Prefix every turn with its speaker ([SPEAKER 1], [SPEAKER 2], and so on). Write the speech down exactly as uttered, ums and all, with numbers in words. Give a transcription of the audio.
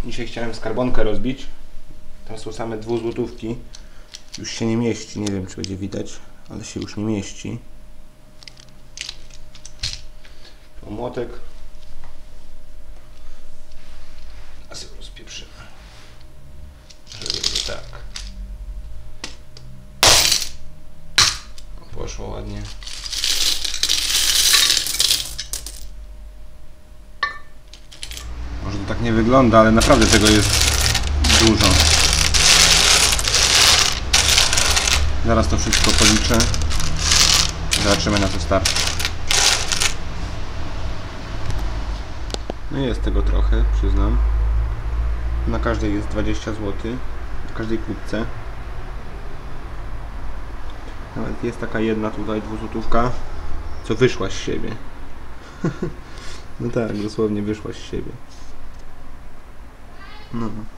[SPEAKER 1] Dzisiaj chciałem skarbonkę rozbić. Tam są same dwuzłotówki. Już się nie mieści, nie wiem czy będzie widać, ale się już nie mieści. O, młotek. A sobie rozpieprzymy. Żeby tak. Poszło ładnie. Może to tak nie wygląda, ale naprawdę tego jest dużo. Zaraz to wszystko policzę. Zobaczymy na co starczy. No jest tego trochę, przyznam. Na każdej jest dwadzieścia złotych. Na każdej kłódce. Nawet jest taka jedna tutaj dwuzłotówka, co wyszła z siebie. No tak, dosłownie wyszła z siebie. No.